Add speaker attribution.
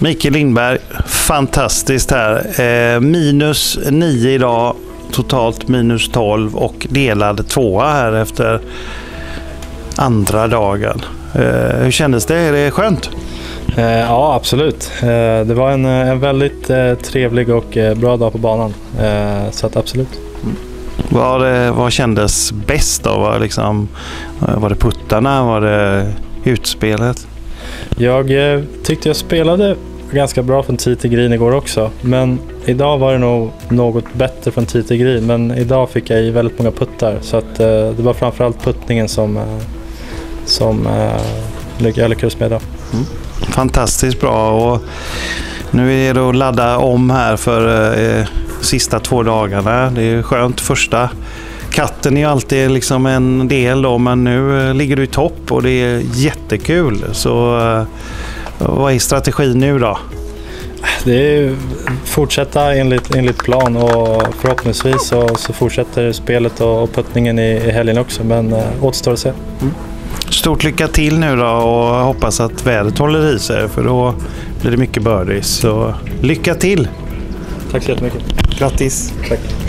Speaker 1: Mikael Lindberg, fantastiskt här. -9 idag, totalt -12 och delad 2 här efter andra dagen. Hur kändes det? Är det skönt?
Speaker 2: Ja, absolut. Det var en väldigt trevlig och bra dag på banan. Så att absolut.
Speaker 1: Vad kändes bäst då? Var det puttarna? Var det utspelet?
Speaker 2: Jag tyckte jag spelade ganska bra från tee till green igår också. Men idag var det nog något bättre från tee till green. Men idag fick jag i väldigt många puttar. Så att det var framförallt puttningen som jag lyckades med idag.
Speaker 1: Fantastiskt bra, och nu är det att ladda om här för sista 2 dagarna. Det är skönt. Första katten är alltid liksom en del då, men nu ligger du i topp och det är jättekul. Så vad är strategin nu då?
Speaker 2: Det är fortsätta enligt plan, och förhoppningsvis så fortsätter spelet och puttningen i helgen också, men återstår att se.
Speaker 1: Stort lycka till nu då, och hoppas att vädret håller i sig, för då blir det mycket birdies. Så lycka till!
Speaker 2: Tack så jättemycket.
Speaker 1: Grattis!
Speaker 2: Tack.